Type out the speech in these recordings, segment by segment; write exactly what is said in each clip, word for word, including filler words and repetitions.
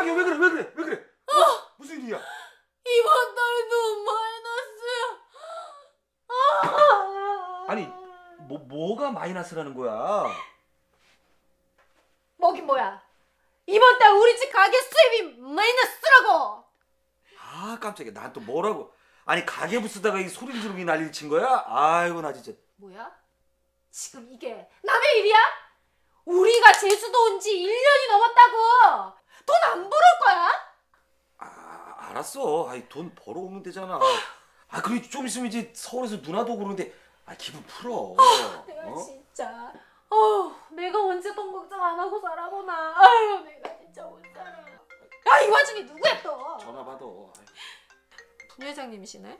자기야 왜 그래 왜 그래 왜 그래? 어? 무슨 일이야? 이번 달도 마이너스. 아. 아니 뭐 뭐가 마이너스라는 거야? 뭐긴 뭐야? 이번 달 우리 집 가게 수입이 마이너스라고. 아 깜짝이야. 난 또 뭐라고? 아니 가계부 쓰다가 이 소리 지르기 난리를 친 거야? 아이고 나 진짜. 뭐야? 지금 이게 남의 일이야? 우리가 제주도 온 지 일 년이 넘었다고. 돈 안 벌을 거야? 아 알았어. 아이 돈 벌어오면 되잖아. 아 그리고 좀 있으면 이제 서울에서 누나도 그러는데 아 기분 풀어. 아, 내가 어? 진짜 어휴 내가 언제 돈 걱정 안 하고 살아보나. 아유 내가 진짜 못 살아. 야 이 와중에 누구야 또? 전화 받아. 분 회장님이시네.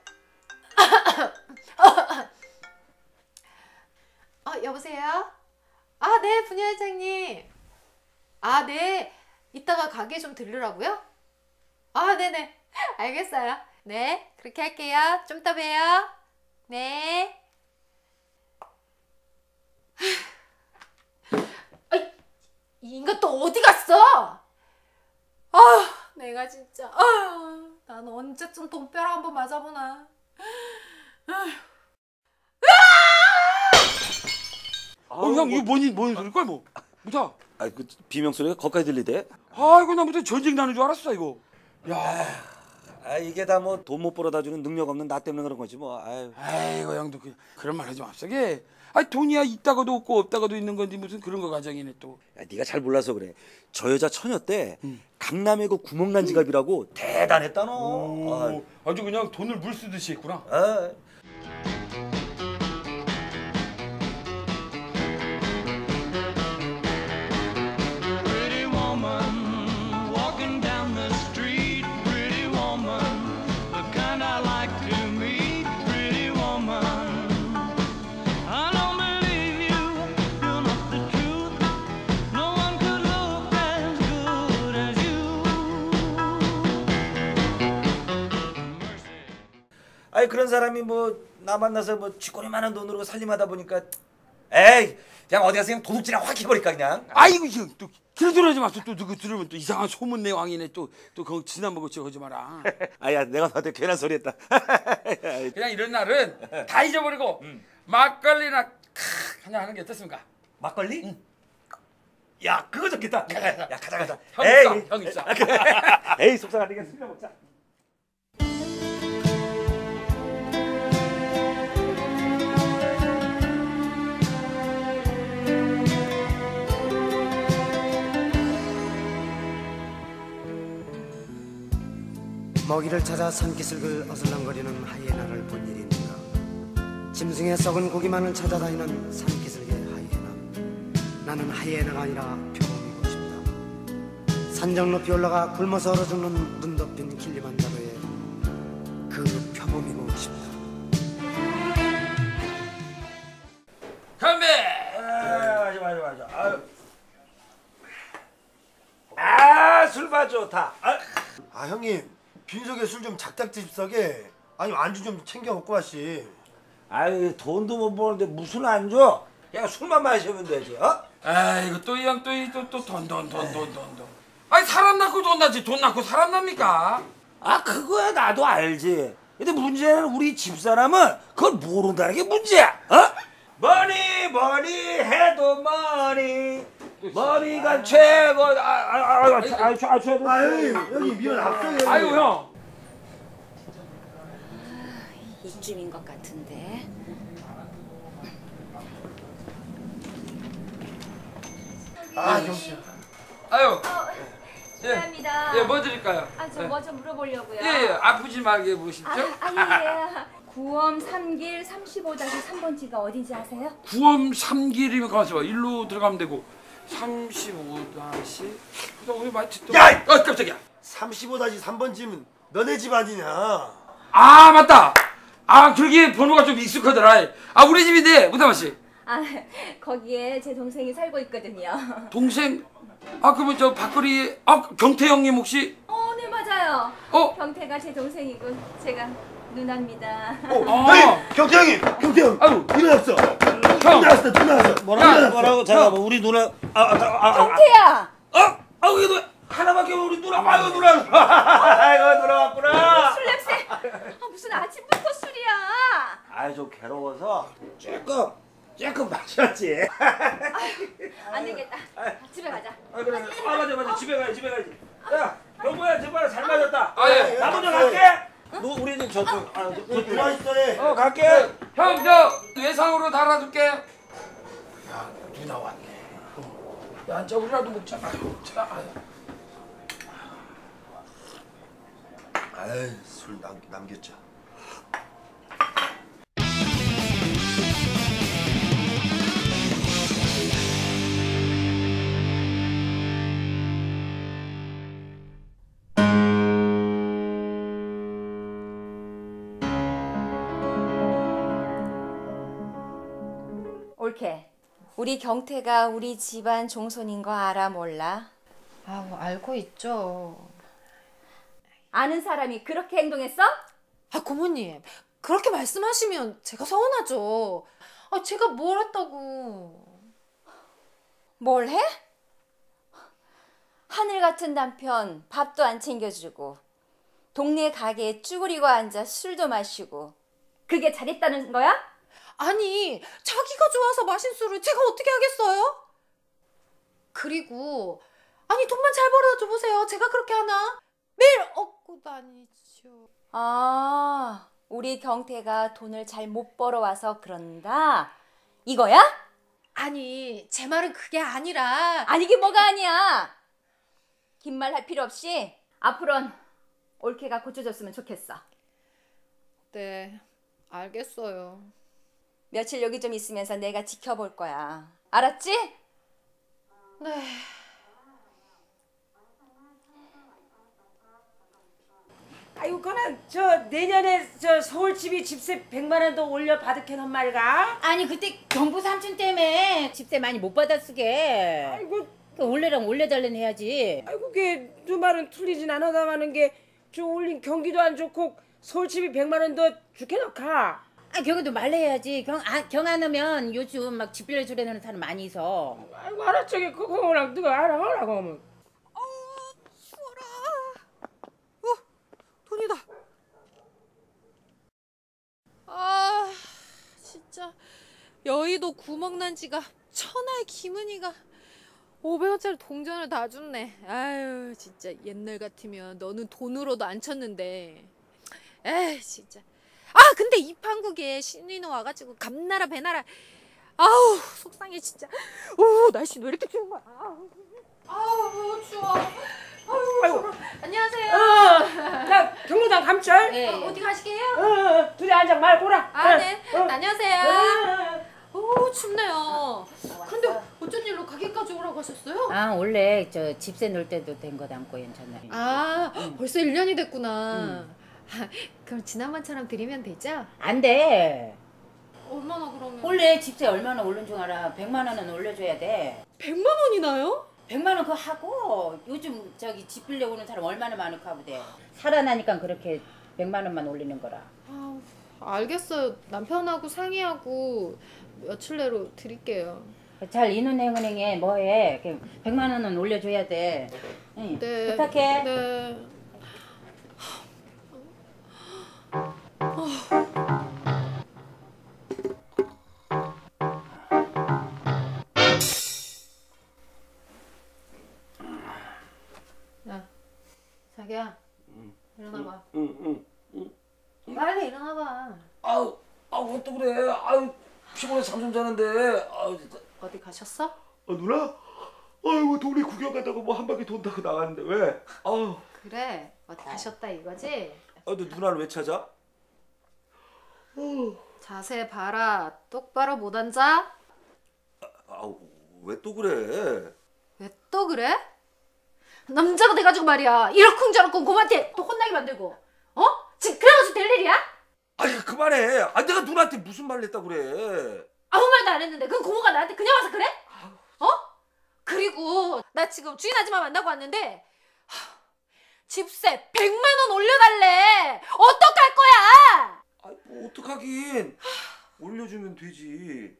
어 여보세요? 아 네 분 회장님. 아 네 이따가 가게 좀 들르라고요? 아 네네 알겠어요. 네 그렇게 할게요. 좀 이따 봬요. 네. 아이, 이 인간 또 어디 갔어? 아, 내가 진짜 아, 난 언제쯤 돈벼락 한번 맞아보나. 어, 형 이거 뭐니 뭔 소리야 뭐? 무다. 아그 비명 소리가 거기까지 들리대? 아이고 나 무슨 전쟁 나는 줄 알았어 이거. 야. 아 이게 다 뭐 돈 못 벌어다 주는 능력 없는 나 때문에 그런 거지 뭐. 아유. 아이고 형도 그, 그런 말 하지 맙소게. 아니 돈이야 있다가도 없고 없다가도 있는 건지 무슨 그런 거 가정이네 또. 야, 네가 잘 몰라서 그래. 저 여자 처녀 때 음. 강남의 그 구멍난 지갑이라고 대단했다 너. 오, 아주 그냥 돈을 물 쓰듯이 했구나. 아. Pretty woman walking down the street. Pretty woman, the kind I like to meet. Pretty woman, I don't believe you. You're not the truth. No one could look as good as you. 아니 그런 사람이 뭐 나 만나서 뭐 쥐꼬리 많은 돈으로 살림하다 보니까 에이 그냥 어디 가서 그냥 도둑질이나 확 해버릴까 그냥. 아이고 형또 길들하지 마소. 또 누구 들으면 또 이상한 소문 내왕이네. 또또 그거 지난 먹었지 하지 마라. 아야 내가 봐도 괜한 소리 했다. 그냥 이런 날은 다 잊어버리고 음. 막걸리나 크, 그냥 하는 게 어떻습니까? 막걸리? 응. 야 그거 좋겠다. 야 가자 가자. 형 에이, 입사, 형 입사. 에이 속상하니까 술이나 먹자. 먹이를 찾아 산기슭을 어슬렁거리는 하이에나를 본 일이 있는가. 짐승의 썩은 고기만을 찾아다니는 산기슭의 하이에나. 나는 하이에나가 아니라 표범이고 싶다. 산정 높이 올라가 굶어서 얼어 죽는 눈 덮인 킬리만자로의 그 표범이고 싶다. 건배. 아, 맞아 맞아 맞아. 아유. 아, 술맛 좋다. 아, 아 형님 빈속에 술 좀 작작 드십사게. 아니 안주 좀 챙겨 먹고 와시. 아유 돈도 못 버는데 무슨 안주? 그냥 술만 마시면 되지. 어? 아이고 또 이 형 또 이 또 또 돈 돈 돈 돈 돈 돈. 아니 사람 낳고 돈 나지 돈 낳고 사람 납니까? 아 그거야 나도 알지. 근데 문제는 우리 집사람은 그걸 모른다는 게 문제야. 어? 머니 머니 해도 머니 머니가 최고. 아아아아 아 최고. 아 형님 형님 미안 앞서요. 아이고 형. 이쯤인 것 같은데. 아 형. 아유. 어, 예. 감사합니다. 예, 뭐 드릴까요? 아, 저 예. 뭐 좀 물어보려고요. 예, 예, 아프지 말게 보십시오. 아, 아 예. 구엄 삼길 삼십오 삼 번지가 어딘지 아세요? 구엄 삼길이면 가만있어 봐. 일로 들어가면 되고 삼십오 다시 왜 마이트 또? 야! 아 깜짝이야. 삼십오 삼 번 집은 너네 집 아니냐. 아 맞다. 아 그러게 번호가 좀 익숙하더라. 아 우리 집인데 무다마 씨. 아, 거기에 제 동생이 살고 있거든요. 동생? 아 그러면 저 밖거리 아 경태 형님 혹시? 어, 네 맞아요. 어? 경태가 제 동생이고 제가 누나입니다. 어, 아. 형님 경태 형님 경태 형. 아유. 일어났어. 형. 일어났어 일어났어. 뭐라고 뭐라고 잠깐만 우리 누나 아아아 경태야. 아, 아, 이게 너 하나밖에 우리 누나. 아이고 누나. 아이고 누나 왔구나. 술 냄새. 아, 무슨 아침부터 술이야. 아이 좀 괴로워서 조금 조금 마셨지. 안 되겠다. 집에 가자. 아 그래. 아 맞아 맞아. 집에 가야 집에 가야지. 야 경보야 정말 잘 마셨다. 아 예. 나 먼저 갈게. 너 우리 집 저쪽. 아 저, 너 누나 있어 해. 어 갈게. 형, 저 외상으로 달아줄게. 야 누나 왔네. 야, 앉아 우리라도 먹자. 아유, 자, 아유. 아이 술 남, 남겼죠. 옳게. 우리 경태가 우리 집안 종손인 거 알아 몰라? 아, 뭐 알고 있죠. 아는 사람이 그렇게 행동했어? 아, 고모님. 그렇게 말씀하시면 제가 서운하죠. 아, 제가 뭘 했다고. 뭘 해? 하늘 같은 남편 밥도 안 챙겨주고 동네 가게에 쭈그리고 앉아 술도 마시고 그게 잘했다는 거야? 아니, 자기가 좋아서 마신 술을 제가 어떻게 하겠어요? 그리고 아니, 돈만 잘 벌어다 줘보세요. 제가 그렇게 하나? 매일 얻고 다니죠. 아, 우리 경태가 돈을 잘 못 벌어와서 그런다? 이거야? 아니, 제 말은 그게 아니라. 아니긴 뭐가 아니야. 긴 말 할 필요 없이 앞으로는 옳게가 고쳐줬으면 좋겠어. 네, 알겠어요. 며칠 여기 좀 있으면서 내가 지켜볼 거야. 알았지? 네. 아이고 그는 저 내년에 저 서울집이 집세 백만 원 더 올려 받을게는 말가. 아니 그때 경부 삼촌 때문에 집세 많이 못 받았으게. 아이고 그 올래랑 올려달라는 해야지. 아이고 그게 두 말은 틀리진 않아다마는 게 저 올린 경기도 안 좋고 서울집이 백만 원 더 주게 넣가. 아 경우도 말래야지. 경, 아, 경 안 하면 요즘 막 집 빌려주려는 사람 많이 있어. 아이고 알았저기 그거랑 누가 알아 하라고 하면. 돈이다. 아, 진짜 여의도 구멍난 지가 천하의 김은희가 오백 원짜리 동전을 다 줬네. 아유, 진짜 옛날 같으면 너는 돈으로도 안 쳤는데. 에이, 진짜. 아, 근데 이 판국에 신인호 와가지고 감나라 배나라. 아우, 속상해 진짜. 오, 날씨는 왜 이렇게 추운 거야. 아우, 아우 추워. 아이고. 안녕하세요. 어, 나 경로당 감철. 네. 어, 어디 가시게요? 어, 어, 둘이 앉아 말 보라. 아, 어, 네. 어. 안녕하세요. 오, 춥네요. 근데 어쩐 일로 가게까지 오라고 하셨어요? 아 원래 저 집세 넣을 때도 된 거 담고 괜찮나. 아, 벌써 일 년이 됐구나. 아, 그럼 지난번처럼 드리면 되죠? 안 돼. 얼마나 그러면? 원래 집세 얼마나 오른 줄 알아? 백만 원은 올려줘야 돼. 백만 원이나요? 백만 원 그거 하고 요즘 저기 집 빌려 오는 사람 얼마나 많을까 보대. 살아나니까 그렇게 백만 원만 올리는 거라. 아, 알겠어요. 남편하고 상의하고 며칠 내로 드릴게요. 잘 이눈 행은행에 뭐해? 백만 원은 올려줘야 돼. 응. 네. 부탁해. 네. 야, 자기야. 일어나봐. 응 응. 빨리 일어나봐. 아우 아우 왜 또 그래? 아우 피곤해서 잠 좀 자는데. 아우 진짜. 어디 가셨어? 아 누나? 아이고 동네 구경 갔다고 뭐 한 바퀴 돈다고 나갔는데 왜? 아우. 그래, 어디 가셨다 이거지? 아 너 누나를 왜 찾아? 자세 봐라. 똑바로 못 앉아? 아우 왜 또 그래? 왜 또 그래? 남자가 돼가지고 말이야. 이러쿵저러쿵 고모한테 또 혼나게 만들고. 어? 지금 그래가지고 될 일이야? 아니 그만해. 아 내가 누나한테 무슨 말을 했다 그래? 아무 말도 안 했는데 그건 고모가 나한테 그냥 와서 그래? 어? 그리고 나 지금 주인 아줌마 만나고 왔는데 하, 집세 백만 원 올려달래. 어떡할 거야? 아뭐 어떡하긴. 올려주면 되지.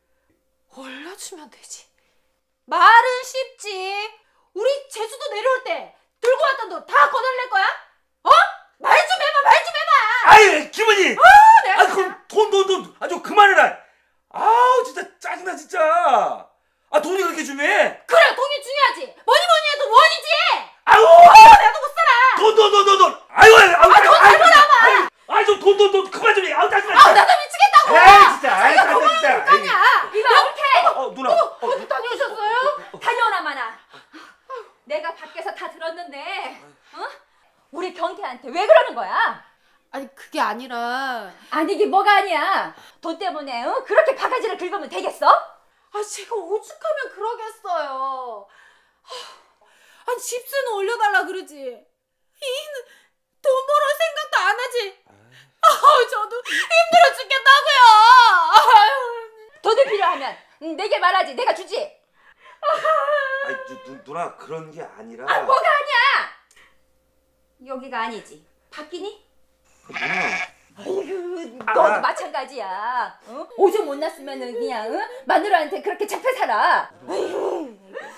올려주면 되지. 말은 쉽지. 우리 제주도 내려올 때 늘 받았던 돈 다 거덜낼 거야? 어? 말 좀 해봐, 말 좀 해봐. 아이 김은희. 아, 내가 아 그럼 돈 돈 돈. 아 좀 그만해라. 아우 진짜 짜증나 진짜. 아 돈이 그렇게 중요해? 그래, 돈이 중요하지. 뭐니 뭐니 해도 원이지. 아우. 어, 내가 못 살아. 돈 돈 돈 돈 돈. 아이고 아이고. 아, 돈 잘못 남아. 아이 좀 돈 돈 돈 그만 좀 해. 아우 짜증나. 아, 나도 미치겠다고. 에이 진짜. 아이 짜증나 진짜. 아니야. 이봐 옳게. 어 누나. 어, 어디 다녀오셨어요? 다녀오나 마나. 내가 밖에서 다 들었는데 어? 우리 경태한테 왜 그러는 거야? 아니, 그게 아니라. 아니긴 뭐가 아니야. 돈 때문에 어? 그렇게 바가지를 긁으면 되겠어? 아, 제가 오죽하면 그러겠어요. 아니, 집세는 올려달라 그러지. 이는 돈 벌어 생각도 안 하지. 아, 저도 힘들어 죽겠다고요. 아유. 돈이 필요하면 응, 내게 말하지. 내가 주지. 아이 누, 누, 누나 그런 게 아니라. 아 뭐가 아니야. 여기가 아니지. 바뀌니? 누나. 아이고 너도 아. 마찬가지야. 어? 오줌 못 났으면은 그냥 어? 마누라한테 그렇게 잡혀 살아. 아이고.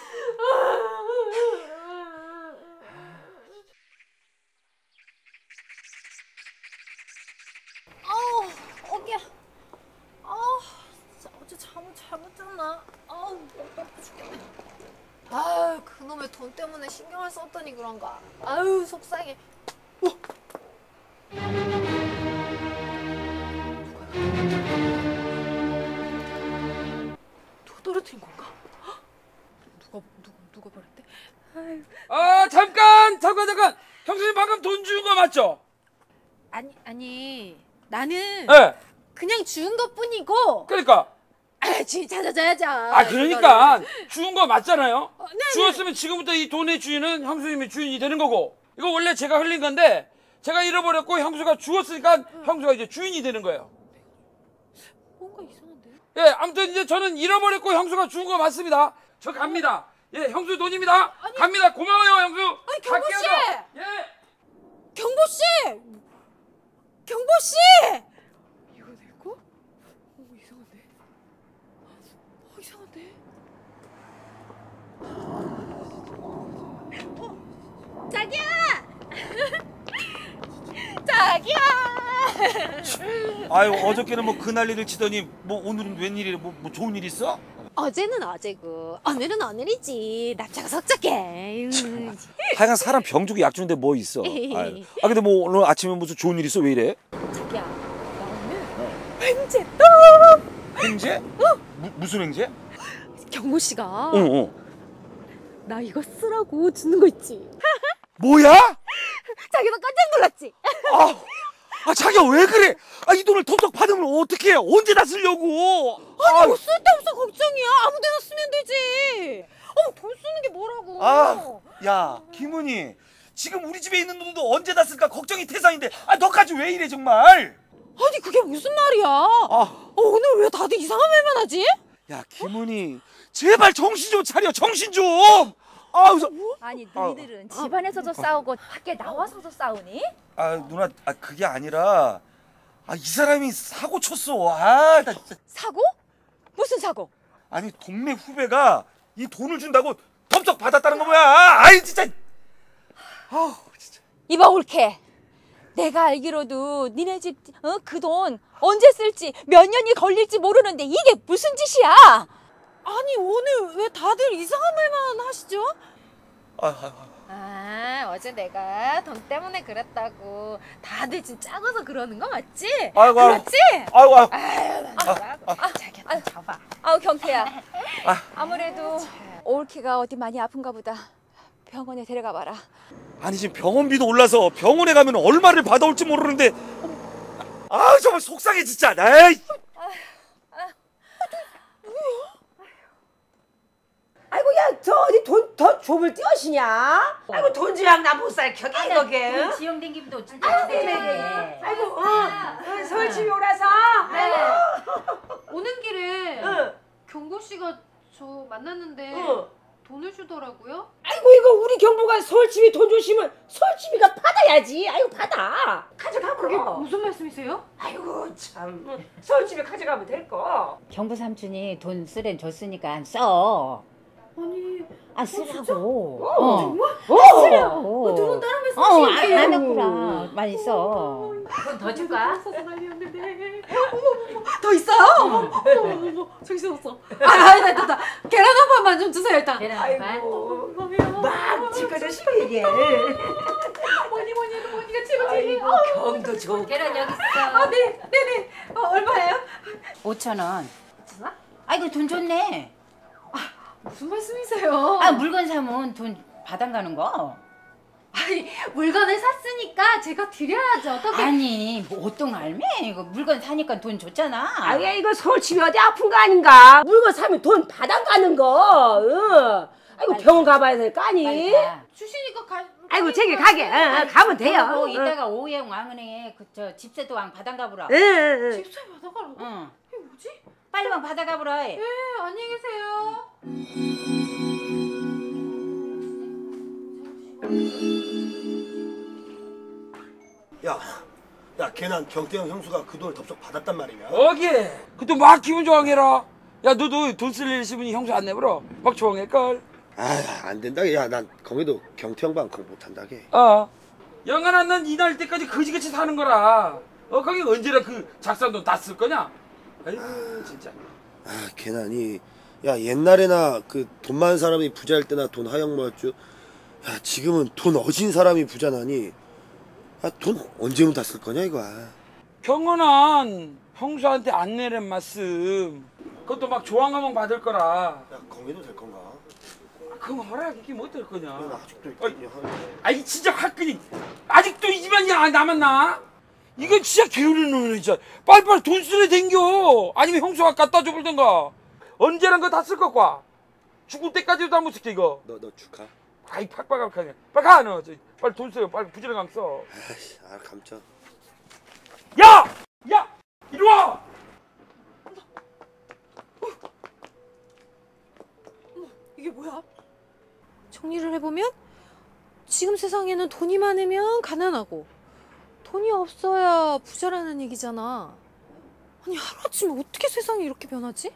아우, 어깨. 아우, 진짜 어제 잠을 잘못 잤나? 아우, 목 아파 죽겠네. 아유, 그놈의 돈 때문에 신경을 썼더니 그런가. 아유, 속상해. 어? 누가 떨어뜨린 건가? 헉! 누가 누가 누가 버렸대? 아유. 아 잠깐 잠깐 잠깐. 형수님 방금 돈 주운 거 맞죠? 아니 아니 나는 네. 그냥 주운 것뿐이고. 그러니까. 아, 주인 찾아줘야죠. 아 그러니까 주운 거 맞잖아요. 어, 네, 주웠으면 지금부터 이 돈의 주인은 형수님이 주인이 되는 거고. 이거 원래 제가 흘린 건데 제가 잃어버렸고 형수가 주웠으니까 형수가 이제 주인이 되는 거예요. 뭔가 이상한데? 예, 아무튼 이제 저는 잃어버렸고 형수가 주운 거 맞습니다. 저 갑니다. 예, 형수 돈입니다. 아니, 갑니다. 고마워요, 형수. 아니, 경보 갈게요, 씨! 저. 예. 경보 씨! 경보 씨! 이거 내 거? 어, 이상한데? 어, 이상한데? 어, 자기야! 자기야! 아유 어저께는 뭐 그 난리를 치더니 뭐 오늘은 웬일이래? 뭐, 뭐 좋은 일 있어? 어제는 어제고 오늘은 오늘이지. 납작 석작해. 하여간 사람 병 주고 약 주는데 뭐 있어? 아유. 아 근데 뭐 오늘 아침에 무슨 좋은 일 있어? 왜 이래? 자기야, 나 오늘 횡재 또! 횡재? 무, 무슨 횡재? 경보 씨가 어, 어. 나 이거 쓰라고 주는 거 있지? 뭐야? 자기도 깜짝 놀랐지? 아, 아 자기야 왜 그래? 아 이 돈을 톡톡 받으면 어떻게 해? 언제 다 쓰려고? 아니 뭐 쓸데없어 걱정이야. 아무데나 쓰면 되지. 어, 돈 쓰는 게 뭐라고. 아, 야 김은희 지금 우리 집에 있는 돈도 언제 다 쓸까 걱정이 태산인데 아 너까지 왜 이래 정말? 아니 그게 무슨 말이야. 아. 어, 오늘 왜 다들 이상한 말만 하지? 야 김은희 제발 정신 좀 차려 정신 좀. 아, 우선 아니 너희들은 집안에서도 싸우고 밖에 나와서도 싸우니? 아 누나 아 그게 아니라 아 이 사람이 사고 쳤어. 아 나 진짜 사고? 무슨 사고? 아니 동네 후배가 이 돈을 준다고 덤쩍 받았다는 거 뭐야? 아이 진짜. 아 진짜. 이봐 옳게. 내가 알기로도 니네 집 어, 그 돈 언제 쓸지 몇 년이 걸릴지 모르는데 이게 무슨 짓이야? 아니 오늘 왜 다들 이상한 말만 하시죠? 아, 아, 아. 아, 어제 내가 돈 때문에 그랬다고. 다들 지금 작아서 그러는 거 맞지? 아이고, 아이고. 그렇지? 아이고 아이고. 아유, 아, 아, 아, 자기야, 아, 잡아. 아우 경태야. 아. 아무래도 옳게가 어디 많이 아픈가 보다. 병원에 데려가 봐라. 아니 지금 병원비도 올라서 병원에 가면 얼마를 받아올지 모르는데 아 정말 속상해 진짜. 에이. 아이고 야 저 어디 돈 더 좁을 띄어시냐? 아이고 돈 주양 나 못 살 격이 이거게. 지영 댕김도 진짜 아이고 기대되네. 아이고 어, 어 서울집에 오라서. 네. 아이고. 오는 길에 응. 경보 씨가 저 만났는데 응. 돈을 주더라고요. 아이고 이거 우리 경보가 서울집이 돈 주시면 서울집이가 받아야지. 아이고 받아. 가져가 그게 그게 무슨 말씀이세요? 아이고 참 서울집에 가져가면 될 거. 경부 삼촌이 돈 쓰랜 줬으니까 안 써. 아니. 아 쓰라고. 어, 정말? 어. 쓰라고. 어, 두분 다른 거 어, 쓰시네. 안 했구나. 많이 써. 그건 더 줄까? 더 있어요? 어머, 어머, 어머, 정신없어. 아, 아니다, 아니다, 아니다. 계란 한 판만 좀 주세요, 일단. 계란 한 판? 막 지금까지 시키게. 뭐니 뭐니 해도 뭐니가 최고지. 경도 좋고. 계란 여기 있어. 아, 네, 네, 네. 어, 얼마예요? 오천 원. 진짜? 아이고 돈 좋네. 무슨 말씀이세요? 아 물건 사면 돈 받아 가는 거. 아니, 물건을 샀으니까 제가 드려야죠. 어떻게? 아니 뭐 어떤 알매? 이거 물건 사니까 돈 줬잖아. 아야 이거 서울집이 어디 아픈 거 아닌가? 물건 사면 돈 받아가는 거. 응. 아이고 빨리 병원 가봐야 될 거 아니? 빨리 가. 주시니까 가. 아이고 저기 가게. 응, 응, 가면 돼요. 그리고 응. 이따가 오후에 왕은행에 그 저 집세도왕 받아가 보라. 응, 응, 응. 집세 받아가라고? 응. 이게 뭐지? 빨리 왕 받아가 보라. 네, 안녕히 계세요. 야, 야, 걔는 경태형 형수가 그 돈을 덥석 받았단 말이냐? 어기 그또 막 기분 좋아해라. 야 너도 돈 쓸 일 있으면 형수 안 내버려. 막 좋아할걸. 아, 안 된다. 야, 난 거기도 경태형방 그거 못 한다게. 어. 영환아 난 이날 때까지 거지같이 사는 거라. 어 거기 언제나 그 작산돈 다 쓸 거냐? 아이고 진짜. 아, 걔는 이, 야, 옛날에나 그 돈 많은 사람이 부자일 때나 돈 하영 모였죠. 야, 지금은 돈 어진 사람이 부자나니. 야, 돈 언제면 다 쓸 거냐 이거. 경원은 형수한테 안 내란 말씀. 그것도 막 조항하면 받을 거라. 야, 거기도 될 건가? 아, 그럼 허락 이게 못 될 거냐? 야, 나 아직도 어이. 있거든요. 아이 진짜 화끈이 아직도 이 집안이 안 남았나? 이건 진짜 게으른 놈이네 진짜. 빨리빨리 돈 쓰래 댕겨. 아니면 형수가 갖다 줘 볼던가. 언제란 거 다 쓸 것과 죽을 때까지도 다 못 쓸게 이거. 너, 너 축하. 아이 팍팍하게 그냥 빨리 가 너. 저, 빨리 돈 써요. 빨리 부지런히 써. 아이씨, 아, 감춰. 야! 야! 이리 와! 이게 뭐야? 정리를 해보면 지금 세상에는 돈이 많으면 가난하고 돈이 없어야 부자라는 얘기잖아. 아니 하루아침에 어떻게 세상이 이렇게 변하지?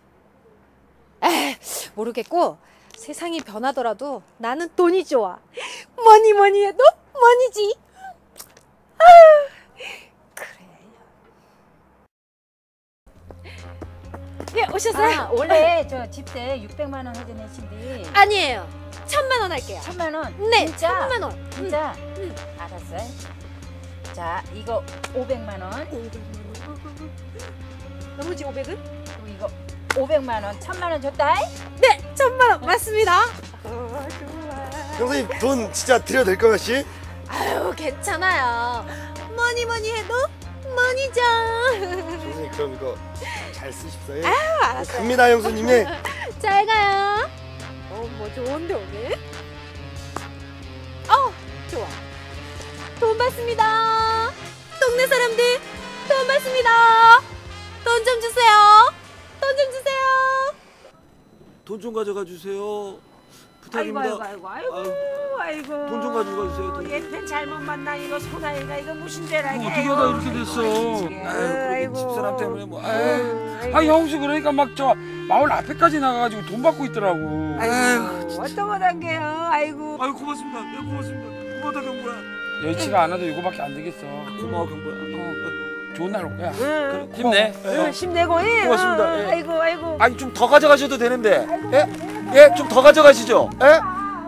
에 모르겠고 세상이 변하더라도 나는 돈이 좋아. 뭐니 뭐니 해도 머니지. 아유, 그래. 예 오셨어요? 아, 원래 저 집세 육백만 원 하자 내신디. 아니에요. 천만 원 할게요. 천만 원. 네, 진짜? 천만 원. 진짜? 응. 알았어. 자 이거 오백만 원. 나머지 오백은? 그리고 이거 오백만 원. 천만 원 줬다. 네, 천만 원 맞습니다. 형수님, 돈 진짜 드려도 될 거야, 씨? 아유, 괜찮아요. 뭐니 뭐니 해도 머니죠. 형수님, 그럼 이거 잘 쓰십사요. 아유, 알았어요. 갑니다, 형수님이. 잘 가요. 어, 뭐 좋은데 오늘? 어, 좋아. 돈 받습니다. 동네 사람들 돈 받습니다. 돈 좀 주세요. 돈 좀 주세요. 돈 좀 가져가 주세요. 아이고 부탁입니다. 아이고 아이고 아이고 아이고. 돈 좀 가져가 주세요, 돈. 얘편 잘못 만나 이거 소나이가 이거 무슨 죄라 이게. 어떻게 하다 이렇게 됐어? 아유, 그렇게 집사람 때문에 뭐. 아유. 아 형수 그러니까 막 저 마을 앞에까지 나가가지고 돈 받고 있더라고. 아이고 어떤 거 단계요. 아이고. 아유 고맙습니다. 야, 고맙습니다. 고맙다 경보야. 여의치가 않아도 이거밖에 안 되겠어. 고마워 경보야. 어, 좋은 날 올 거야. 응. 힘내. 응, 힘내고 예. 고맙습니다. 응, 예. 아이고 아이고. 아니 좀 더 가져가셔도 되는데. 예? 예? 좀 더 가져가시죠. 예?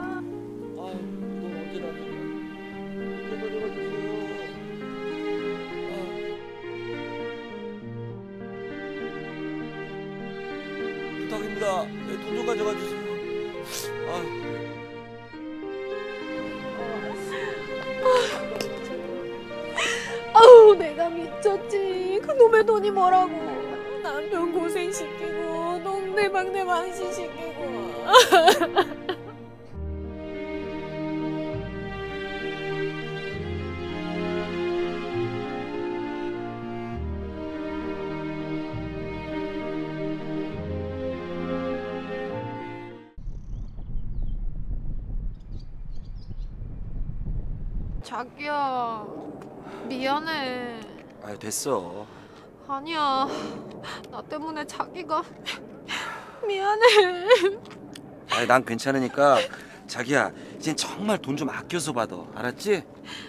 부탁입니다. 돈 좀 가져가 주세요. 아. 아우 내가 미쳤지. 그놈의 돈이 뭐라고. 남편 고생시키고 동네방네 망신시키고. 자기야 미안해. 아 됐어. 아니야 나 때문에 자기가 미안해. 아 아니, 난 괜찮으니까 자기야 이젠 정말 돈 좀 아껴서 받아. 알았지?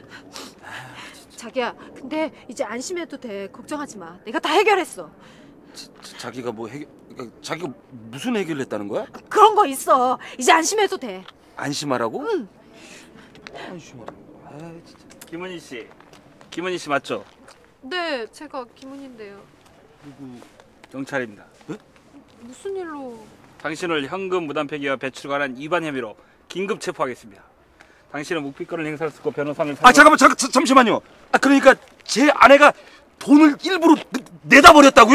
자기야, 근데 이제 안심해도 돼. 걱정하지 마. 내가 다 해결했어. 자, 자기가 뭐 해결 그러니까 자기가 무슨 해결했다는 거야? 그런 거 있어. 이제 안심해도 돼. 안심하라고? 응. 안심하라고. 아, 진짜. 김은희 씨, 김은희 씨 맞죠? 네, 제가 김은인데요. 누구? 경찰입니다. 무슨 일로? 당신을 현금 무단 폐기와 배출에 관한 위반 혐의로 긴급 체포하겠습니다. 당신은 묵비권을 행사할 수 있고 변호사를 아 잠깐만 잠, 잠시만요. 아 그러니까 제 아내가 돈을 일부러 내다 버렸다고요?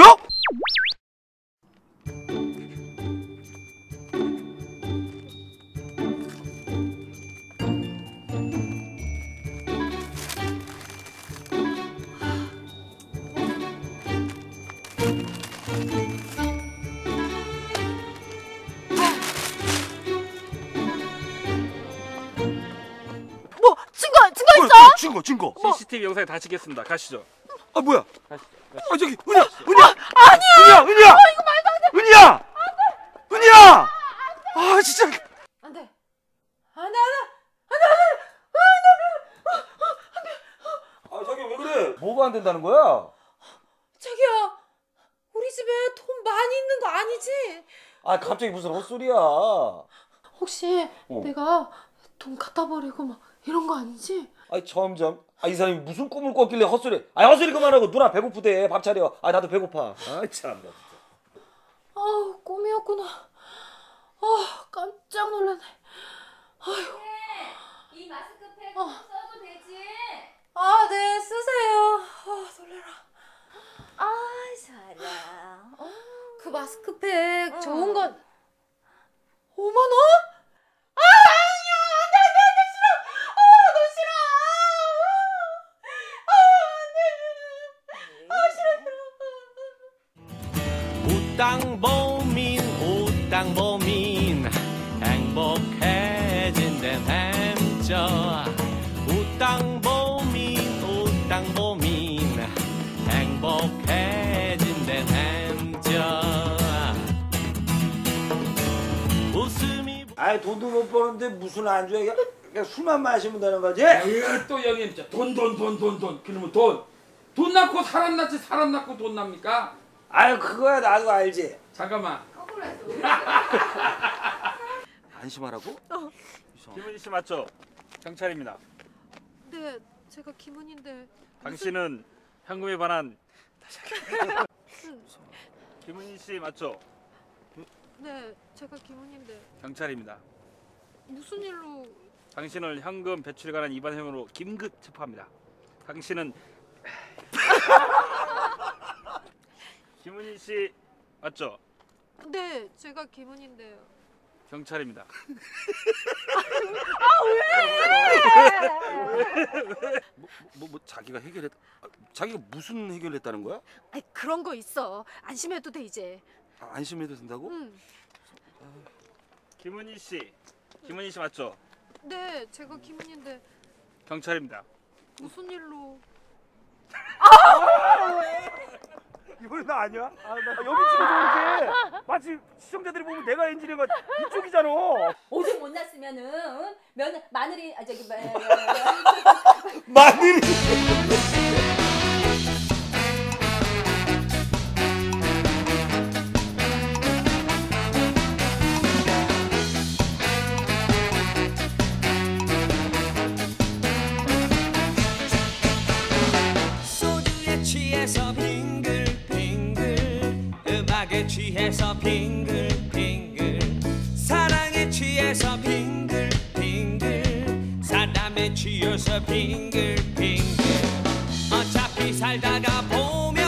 뭐 증거 증거 어, 있어? 증거 증거. 씨씨티비 영상에 다 찍겠습니다. 가시죠. 아 뭐야? 가시죠. 아 저기 은희야 은희야 아니야 은희야 은희야 아 이거 말도 안돼 은희야 은희야 아 진짜 안 돼. 아 자기 왜 그래? 뭐가 안 된다는 거야? 자기야, 우리 집에 돈 많이 있는 거 아니지? 아 갑자기 무슨 헛소리야? 혹시 어. 내가 돈 갖다 버리고 막 이런 거 아니지? 아이 점점 아 이 사람이 무슨 꿈을 꿨길래 헛소리 아 헛소리 그만하고 누나 배고프대 밥 차려 아 나도 배고파 아 참나 진짜 아우, 꿈이었구나. 아, 깜짝 놀랐네. 아휴. 이 마스크팩 어. 써도 되지? 아, 네, 쓰세요. 아, 놀래라. 아, 사랑. 어. 그 마스크팩 좋은 건 오만 원? 아, 아니야. 안 돼, 안 돼, 안 돼. 싫어. 아, 너무 싫어. 아, 안 돼. 아, 싫어, 싫어. 우땅보민 우땅보민 행복해진댄 햄쪄 우땅보민 우땅보민 행복해진댄 햄쪄 웃음이 아이 돈도 못 버는데 무슨 안주야 그냥 술만 마시면 되는 거지? 왜 또 여기 진짜 돈돈 돈 돈 돈 그러면 돈 돈 낳고 사람 낳지 사람 낳고 돈 납니까? 아유 그거야 나도 알지. 잠깐만. 안심하라고? 어. 김은희 씨 맞죠? 경찰입니다. 네, 제가 김은인데. 당신은 현금에 관한 김은희 씨 맞죠? 네, 제가 김은인데. 경찰입니다. 무슨 일로? 당신을 현금 배출에 관한 위반 혐의로 긴급 체포합니다. 당신은 김은희 씨 맞죠? 네, 제가 김은인데요. 경찰입니다. 뭐, 뭐, 뭐 자기가 해결했 아, 자기가 무슨 해결했다는 거야? 아이, 그런 거 있어. 안심해도 돼 이제. 아, 안심해도 된다고? 응. 김은희 씨, 김은희 씨 맞죠? 네, 제가 김은인데. 경찰입니다. 무슨 일로? 이번엔 나 아니야? 아, 나 여기 집에 저렇게 마치 시청자들이 보면 내가 엔진인 거 이쪽이잖아. 오줌 못 났으면은 응? 면 마늘이 아 저기 마- 마늘이 소주에 취해서 빙글빙글 음악에 취해서 빙글빙글 사랑에 취해서 빙글빙글 사람에 취해서 빙글빙글 어차피 살다가 보면